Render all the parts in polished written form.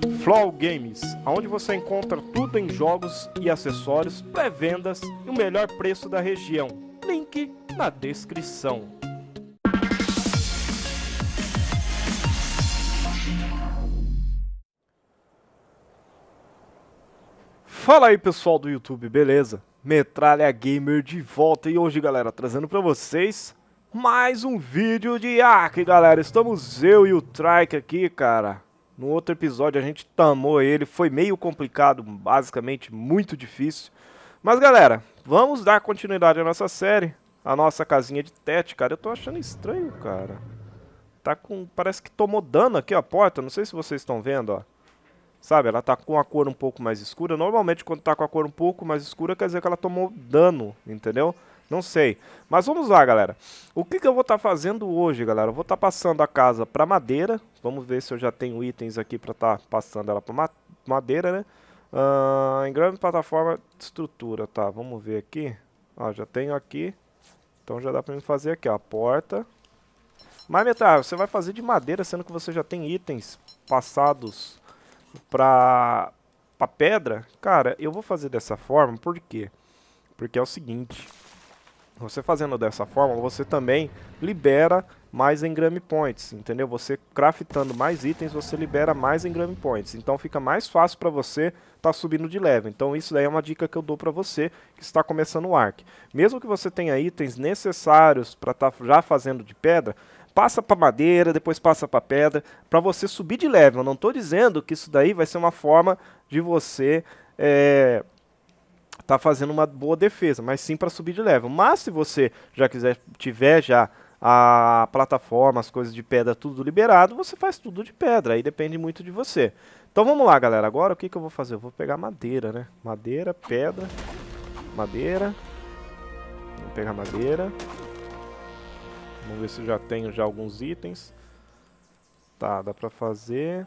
Flow Games, onde você encontra tudo em jogos e acessórios, pré-vendas e o melhor preço da região. Link na descrição. Fala aí pessoal do YouTube, beleza? Metralha Gamer de volta e hoje galera, trazendo pra vocês mais um vídeo de Ark, galera. Estamos eu e o Trike aqui, cara. No outro episódio a gente tamou ele, foi meio complicado, basicamente muito difícil. Mas galera, vamos dar continuidade à nossa série, a nossa casinha de Tete, cara. Eu tô achando estranho, cara. Tá com, parece que tomou dano aqui a porta, não sei se vocês estão vendo, ó. Sabe, ela tá com a cor um pouco mais escura. Normalmente quando tá com a cor um pouco mais escura quer dizer que ela tomou dano, entendeu? Não sei. Mas vamos lá, galera. O que eu vou estar fazendo hoje, galera? Eu vou estar passando a casa pra madeira. Vamos ver se eu já tenho itens aqui pra estar passando ela pra madeira, né? Engrame, plataforma, estrutura. Tá, vamos ver aqui. Ó, já tenho aqui. Então já dá pra mim fazer aqui, ó, a porta. Mas, Metal, você vai fazer de madeira, sendo que você já tem itens passados pra pedra. Cara, eu vou fazer dessa forma, por quê? Porque é o seguinte, você fazendo dessa forma, você também libera mais engrame points, entendeu? Você craftando mais itens, você libera mais engrame points, então fica mais fácil pra você tá subindo de level. Então isso daí é uma dica que eu dou pra você que está começando o Ark. Mesmo que você tenha itens necessários pra tá já fazendo de pedra, passa para madeira, depois passa para pedra, para você subir de level. Eu não estou dizendo que isso daí vai ser uma forma de você tá fazendo uma boa defesa, mas sim para subir de level. Mas se você já tiver já a plataforma, as coisas de pedra tudo liberado, você faz tudo de pedra, aí depende muito de você. Então vamos lá, galera. Agora o que eu vou fazer? Eu vou pegar madeira, né? Madeira, pedra, madeira. Vou pegar madeira. Vamos ver se eu já tenho já alguns itens. Tá, dá pra fazer.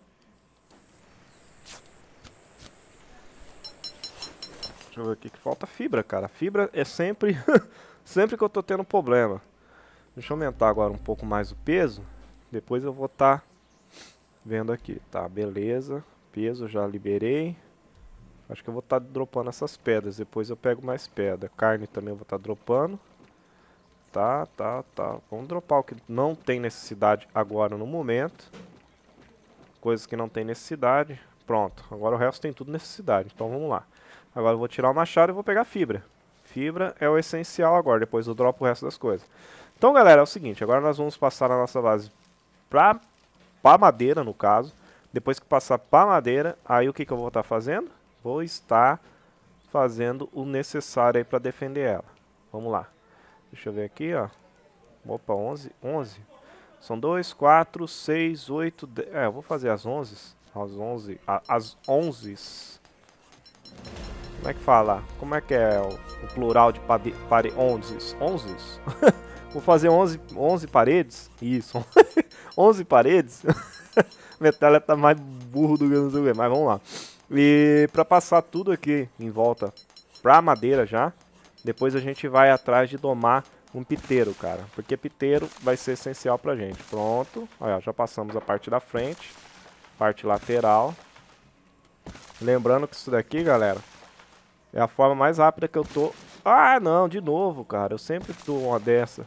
Deixa eu ver aqui que falta fibra, cara. Fibra é sempre sempre que eu tô tendo problema. Deixa eu aumentar agora um pouco mais o peso. Depois eu vou estar vendo aqui. Tá, beleza. Peso já liberei. Acho que eu vou estar dropando essas pedras. Depois eu pego mais pedra. Carne também eu vou estar dropando. Tá. Vamos dropar o que não tem necessidade agora no momento. Coisas que não tem necessidade. Pronto, agora o resto tem tudo necessidade. Então vamos lá. Agora eu vou tirar o machado e vou pegar fibra. Fibra é o essencial agora, depois eu dropo o resto das coisas. Então galera, é o seguinte, agora nós vamos passar a nossa base pra madeira no caso. Depois que passar pra madeira, aí o que eu vou estar fazendo? Vou estar fazendo o necessário aí pra defender ela. Vamos lá. Deixa eu ver aqui, ó. Opa, 11. São 2, 4, 6, 8, 10. Eu vou fazer as 11. As 11. Como é que fala? Como é que é o plural de 11? 11? Vou fazer 11 paredes. Isso. 11 paredes. Metralha tá mais burro do que não sei o que. Mas vamos lá. E pra passar tudo aqui em volta pra madeira já. Depois a gente vai atrás de domar um piteiro, cara. Porque piteiro vai ser essencial pra gente. Pronto. Olha, já passamos a parte da frente. Parte lateral. Lembrando que isso daqui, galera, é a forma mais rápida que eu tô... Ah, não, de novo, cara. Eu sempre dou uma dessa.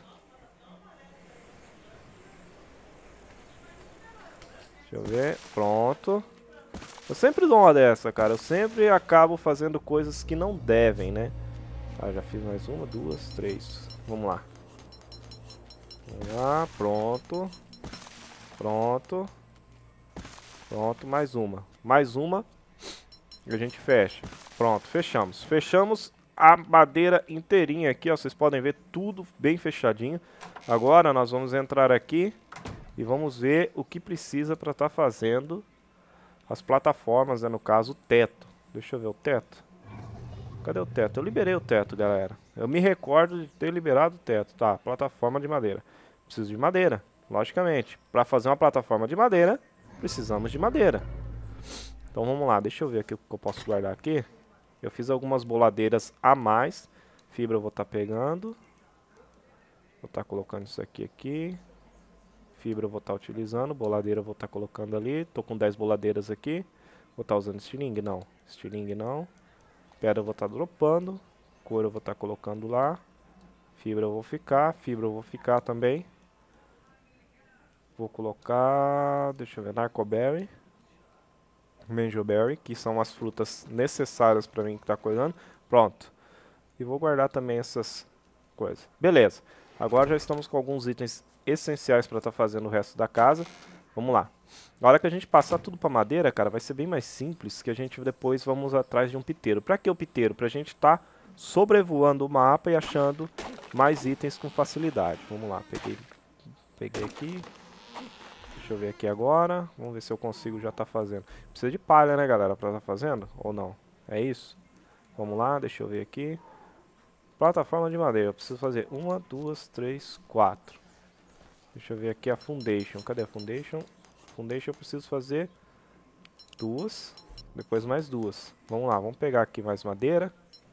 Deixa eu ver. Pronto. Eu sempre dou uma dessa, cara. Eu sempre acabo fazendo coisas que não devem, né? Ah, já fiz mais uma, 2, 3. Vamos lá. Vamos lá, pronto. Pronto. Pronto, mais uma. Mais uma. E a gente fecha. Pronto, fechamos. Fechamos a madeira inteirinha aqui, ó. Vocês podem ver tudo bem fechadinho. Agora nós vamos entrar aqui e vamos ver o que precisa para estar fazendo as plataformas, né? No caso, o teto. Deixa eu ver o teto. Cadê o teto? Eu liberei o teto, galera. Eu me recordo de ter liberado o teto. Tá, plataforma de madeira. Preciso de madeira, logicamente. Para fazer uma plataforma de madeira, precisamos de madeira. Então vamos lá, deixa eu ver aqui o que eu posso guardar aqui. Eu fiz algumas boladeiras a mais. Fibra eu vou estar pegando. Vou estar colocando isso aqui. Fibra eu vou estar utilizando, boladeira eu vou estar colocando ali. Tô com 10 boladeiras aqui. Vou estar usando estilingue? Não. Estilingue não. Pedra eu vou estar dropando. Couro eu vou estar colocando lá. Fibra eu vou ficar também. Vou colocar, deixa eu ver, Narcoberry, Mangoberry, que são as frutas necessárias para mim que tá coisando. Pronto. E vou guardar também essas coisas. Beleza. Agora já estamos com alguns itens essenciais para estar fazendo o resto da casa. Vamos lá. Na hora que a gente passar tudo para madeira, cara, vai ser bem mais simples, que a gente depois vamos atrás de um piteiro. Para que o piteiro? Pra gente estar sobrevoando o mapa e achando mais itens com facilidade. Vamos lá, peguei aqui. Deixa eu ver aqui agora. Vamos ver se eu consigo já estar fazendo. Precisa de palha, né, galera, pra estar fazendo? Ou não? É isso? Vamos lá, deixa eu ver aqui. Plataforma de madeira. Eu preciso fazer 1, 2, 3, 4. Deixa eu ver aqui a foundation. Cadê a foundation? Foundation eu preciso fazer 2. Depois mais 2. Vamos lá, vamos pegar aqui mais madeira.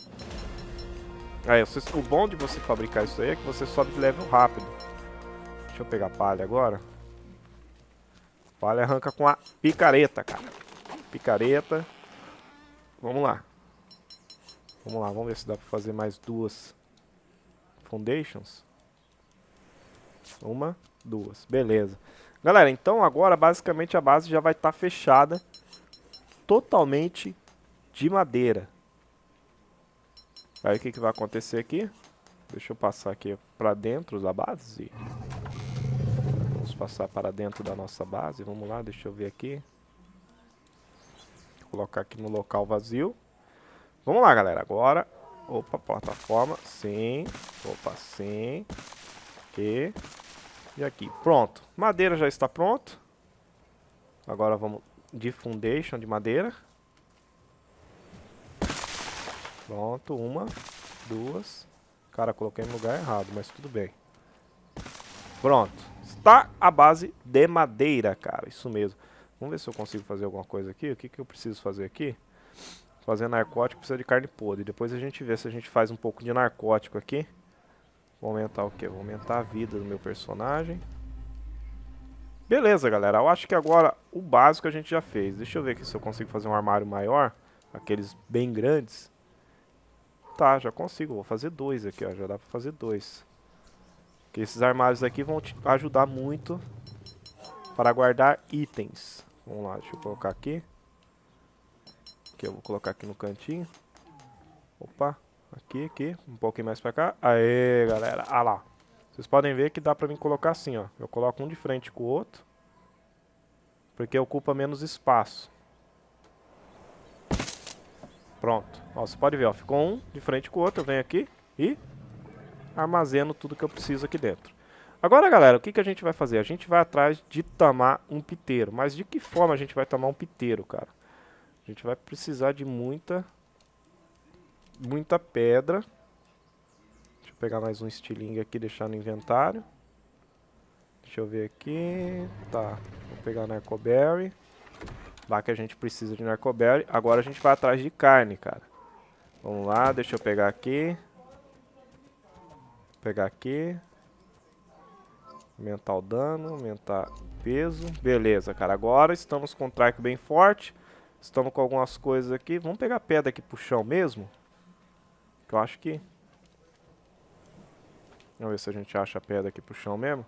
Aí, o bom de você fabricar isso aí é que você sobe de level rápido. Deixa eu pegar palha agora. Palha arranca com a picareta, cara. Picareta. Vamos lá. Vamos lá, vamos ver se dá pra fazer mais 2 foundations. 1, 2, beleza. Galera, então agora basicamente a base já vai estar fechada. Totalmente de madeira. Aí o que vai acontecer aqui? Deixa eu passar aqui pra dentro da base. Vamos passar para dentro da nossa base. Vamos lá, deixa eu ver aqui. Vou colocar aqui no local vazio. Vamos lá, galera. Agora, opa, plataforma. Sim. Opa, sim. Aqui. E aqui. Pronto. Madeira já está pronto. Agora vamos de foundation de madeira. Pronto. 1, 2. Cara, coloquei no lugar errado, mas tudo bem. Pronto. Está a base de madeira, cara. Isso mesmo. Vamos ver se eu consigo fazer alguma coisa aqui. O que eu preciso fazer aqui? Fazer narcótico precisa de carne podre. Depois a gente vê se a gente faz um pouco de narcótico aqui. Vou aumentar o quê? Vou aumentar a vida do meu personagem. Beleza, galera. Eu acho que agora o básico a gente já fez. Deixa eu ver aqui se eu consigo fazer um armário maior. Aqueles bem grandes. Tá, já consigo. Vou fazer 2 aqui, ó. Já dá pra fazer 2. Porque esses armários aqui vão te ajudar muito para guardar itens. Vamos lá, deixa eu colocar aqui. Aqui eu vou colocar aqui no cantinho. Opa, aqui, um pouquinho mais pra cá. Aê, galera, ah lá. Vocês podem ver que dá pra mim colocar assim, ó. Eu coloco um de frente com o outro. Porque ocupa menos espaço. Pronto. Ó, você pode ver, ó. Ficou um de frente com o outro. Eu venho aqui e armazeno tudo que eu preciso aqui dentro. Agora, galera, o que a gente vai fazer? A gente vai atrás de tamar um piteiro. Mas de que forma a gente vai tamar um piteiro, cara? A gente vai precisar de muita pedra. Deixa eu pegar mais um estilingue aqui e deixar no inventário. Deixa eu ver aqui. Tá, vou pegar Narcoberry. Lá que a gente precisa de Narcoberry. Agora a gente vai atrás de carne, cara. Vamos lá, deixa eu pegar aqui. Pegar aqui. Aumentar o dano, aumentar o peso. Beleza, cara. Agora estamos com um trike bem forte. Estamos com algumas coisas aqui. Vamos pegar pedra aqui pro chão mesmo. Que eu acho que... Vamos ver se a gente acha pedra aqui pro chão mesmo.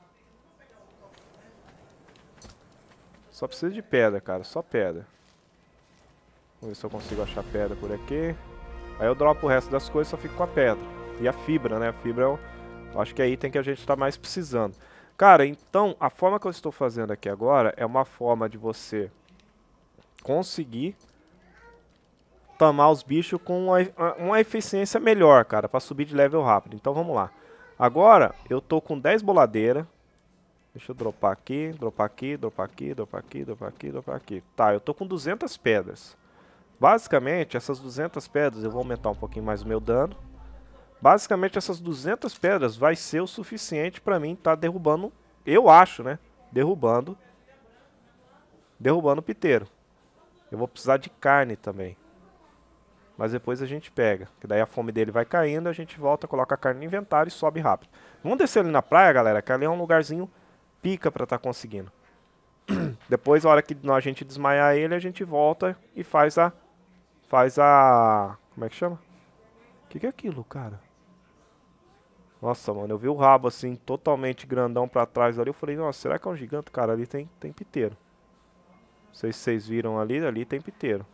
Só precisa de pedra, cara. Só pedra. Vamos ver se eu consigo achar pedra por aqui. Aí eu dropo o resto das coisas e só fico com a pedra. E a fibra, né? A fibra eu acho que é item que a gente tá mais precisando. Cara, então, a forma que eu estou fazendo aqui agora é uma forma de você conseguir tamar os bichos com uma eficiência melhor, cara, pra subir de level rápido. Então vamos lá. Agora eu tô com 10 boladeiras. Deixa eu dropar aqui, dropar aqui, dropar aqui, dropar aqui, dropar aqui, dropar aqui. Tá, eu tô com 200 pedras. Basicamente, essas 200 pedras, eu vou aumentar um pouquinho mais o meu dano. Basicamente, essas 200 pedras vai ser o suficiente pra mim estar derrubando, eu acho, né? Derrubando o piteiro. Eu vou precisar de carne também. Mas depois a gente pega. Que daí a fome dele vai caindo, a gente volta, coloca a carne no inventário e sobe rápido. Vamos descer ali na praia, galera, que ali é um lugarzinho pica pra tá conseguindo. Depois, a hora que a gente desmaiar ele, a gente volta e faz a... Como é que chama? O que é aquilo, cara? Nossa, mano, eu vi o rabo assim, totalmente grandão pra trás ali. Eu falei, nossa, será que é um gigante? Cara, ali tem piteiro. Não sei se vocês viram ali tem piteiro.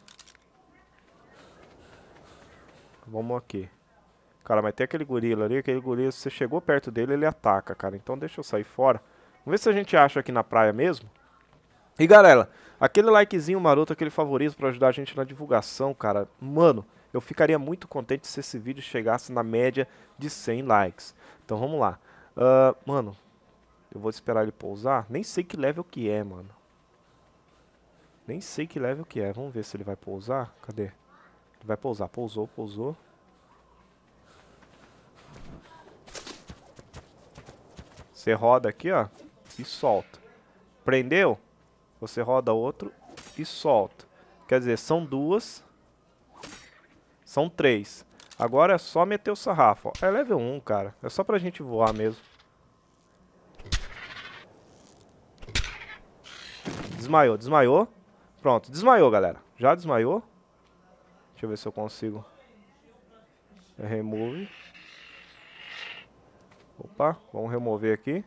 Vamos aqui. Cara, mas tem aquele gorila ali, aquele gorila, se você chegou perto dele, ele ataca, cara. Então deixa eu sair fora. Vamos ver se a gente acha aqui na praia mesmo. E galera, aquele likezinho maroto, aquele favorito pra ajudar a gente na divulgação, cara. Mano, eu ficaria muito contente se esse vídeo chegasse na média de 100 likes. Então vamos lá. Mano, eu vou esperar ele pousar. Nem sei que level que é, mano. Nem sei que level que é. Vamos ver se ele vai pousar. Cadê? Ele vai pousar. Pousou, pousou. Você roda aqui, ó, e solta. Prendeu? Você roda outro e solta. Quer dizer, são duas. São três. Agora é só meter o sarrafo, ó. É level 1, cara. É só pra gente voar mesmo. Desmaiou, desmaiou. Pronto, desmaiou, galera. Já desmaiou. Deixa eu ver se eu consigo. Remove. Opa, vamos remover aqui.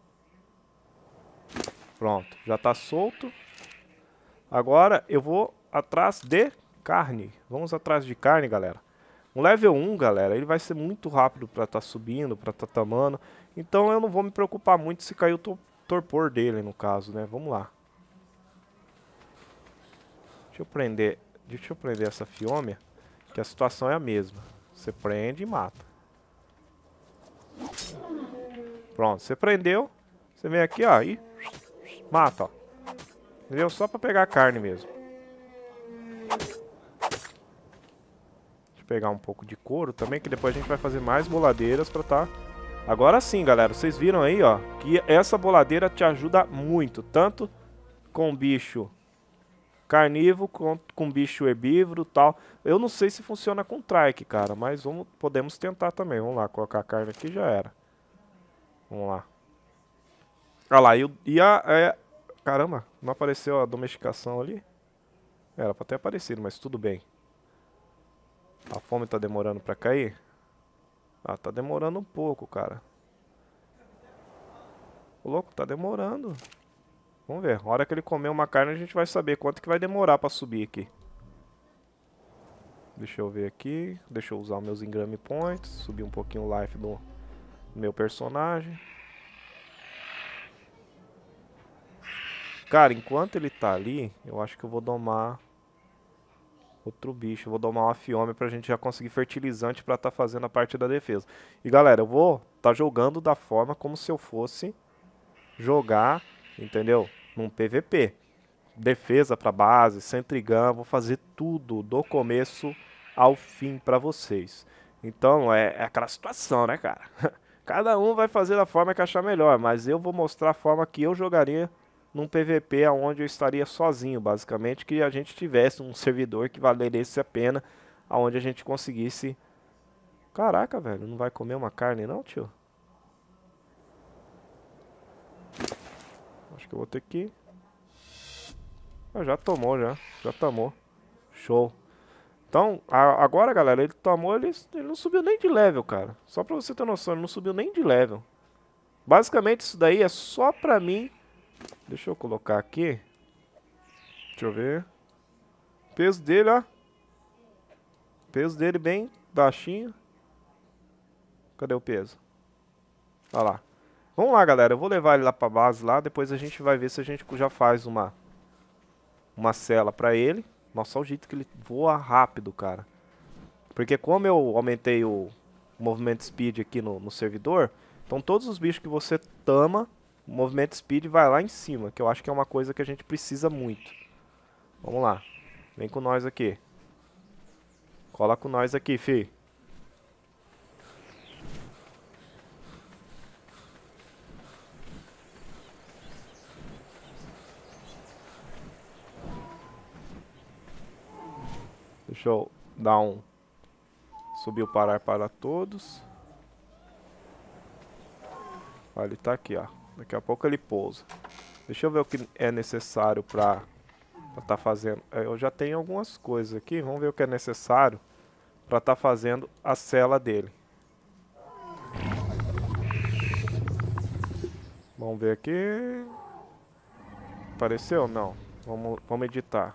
Pronto, já tá solto. Agora eu vou atrás de carne. Vamos atrás de carne, galera. Um level 1, galera, ele vai ser muito rápido pra tá subindo, pra tá tamando. Então eu não vou me preocupar muito se cair o torpor dele, no caso, né? Vamos lá. Deixa eu prender essa fiômia, que a situação é a mesma. Você prende e mata. Pronto, você prendeu. Você vem aqui, ó, e mata, ó. Entendeu? Só pra pegar a carne mesmo. Deixa eu pegar um pouco de couro também, que depois a gente vai fazer mais boladeiras pra tá... Agora sim, galera, vocês viram aí, ó, que essa boladeira te ajuda muito, tanto com bicho carnívoro quanto com bicho herbívoro e tal. Eu não sei se funciona com trike, cara, mas podemos tentar também. Vamos lá, colocar a carne aqui já era. Vamos lá. Olha lá, caramba, não apareceu a domesticação ali? Era pra ter aparecido, mas tudo bem. A fome tá demorando pra cair? Ah, tá demorando um pouco, cara. Ô, louco, tá demorando. Vamos ver, a hora que ele comer uma carne a gente vai saber quanto que vai demorar pra subir aqui. Deixa eu ver aqui, deixa eu usar meus engrame points, subir um pouquinho o life do meu personagem. Cara, enquanto ele tá ali, eu acho que eu vou domar outro bicho. Eu vou domar uma fiômia pra gente já conseguir fertilizante pra tá fazendo a parte da defesa. E galera, eu vou tá jogando da forma como se eu fosse jogar, entendeu? Num PVP. Defesa pra base, Sentrygun, vou fazer tudo do começo ao fim pra vocês. Então é aquela situação, né, cara? Cada um vai fazer da forma que achar melhor, mas eu vou mostrar a forma que eu jogaria num PVP onde eu estaria sozinho, basicamente, que a gente tivesse um servidor que valesse a pena, aonde a gente conseguisse... Caraca, velho, não vai comer uma carne não, tio? Acho que eu vou ter que... Ah, já tomou, já tomou. Show. Então, agora, galera, ele tomou, ele não subiu nem de level, cara. Só pra você ter noção, ele não subiu nem de level. Basicamente, isso daí é só pra mim... Deixa eu colocar aqui. Deixa eu ver. Peso dele, ó. Peso dele bem baixinho. Cadê o peso? Olha lá. Vamos lá, galera. Eu vou levar ele lá pra base lá. Depois a gente vai ver se a gente já faz uma cela pra ele. Nossa, olha o jeito que ele voa rápido, cara. Porque como eu aumentei o movimento speed aqui no servidor, então todos os bichos que você tama, o movimento speed vai lá em cima, que eu acho que é uma coisa que a gente precisa muito. Vamos lá. Vem com nós aqui. Cola com nós aqui, fi. Deixa eu dar um... Subir o parar para todos. Olha, ele tá aqui, ó. Daqui a pouco ele pousa. Deixa eu ver o que é necessário pra tá fazendo. Eu já tenho algumas coisas aqui. Vamos ver o que é necessário pra tá fazendo a cela dele. Vamos ver aqui. Apareceu? Não. Vamos editar.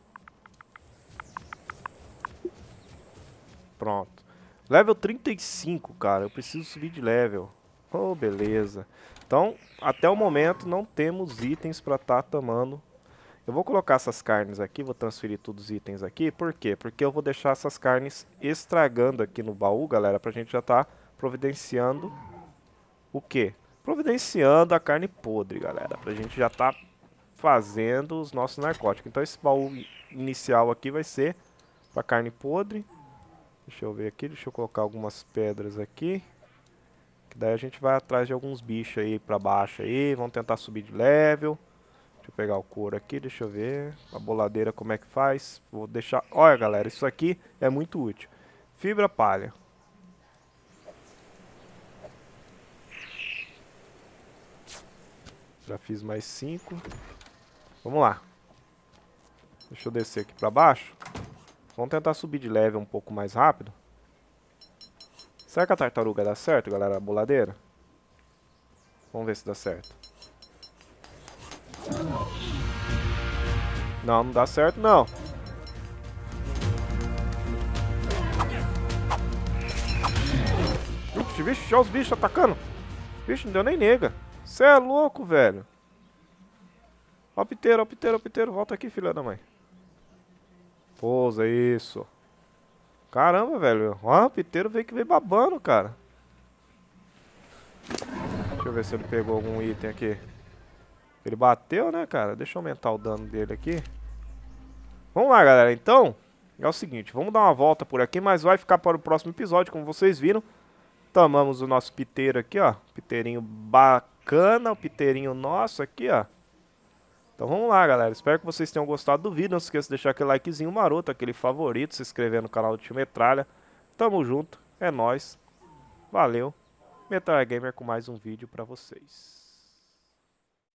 Pronto. Level 35, cara. Eu preciso subir de level. Oh, beleza. Então, até o momento não temos itens pra estar tomando. Eu vou colocar essas carnes aqui, vou transferir todos os itens aqui. Por quê? Porque eu vou deixar essas carnes estragando aqui no baú, galera, pra gente já tá providenciando o quê? Providenciando a carne podre, galera. Pra gente já tá fazendo os nossos narcóticos. Então esse baú inicial aqui vai ser pra carne podre. Deixa eu ver aqui, deixa eu colocar algumas pedras aqui. Que daí a gente vai atrás de alguns bichos aí pra baixo aí. Vamos tentar subir de level. Deixa eu pegar o couro aqui, deixa eu ver. A boladeira como é que faz. Vou deixar... Olha, galera, isso aqui é muito útil. Fibra palha. Já fiz mais 5. Vamos lá. Deixa eu descer aqui pra baixo. Vamos tentar subir de level um pouco mais rápido. Será que a tartaruga dá certo, galera? A boladeira? Vamos ver se dá certo. Não, não dá certo não. Vixe, olha os bichos atacando. Bicho, não deu nem nega. Cê é louco, velho. Ó o piteiro, ó o piteiro, ó o piteiro. Volta aqui, filha da mãe. Pousa, isso. Caramba, velho. Ó, o piteiro veio que veio babando, cara. Deixa eu ver se ele pegou algum item aqui. Ele bateu, né, cara? Deixa eu aumentar o dano dele aqui. Vamos lá, galera. Então, é o seguinte. Vamos dar uma volta por aqui, mas vai ficar para o próximo episódio, como vocês viram. Tomamos o nosso piteiro aqui, ó. Piteirinho bacana, o piteirinho nosso aqui, ó. Então vamos lá, galera. Espero que vocês tenham gostado do vídeo. Não se esqueça de deixar aquele likezinho maroto, aquele favorito, se inscrever no canal do Tio Metralha. Tamo junto, é nóis. Valeu. Metralha Gamer com mais um vídeo pra vocês.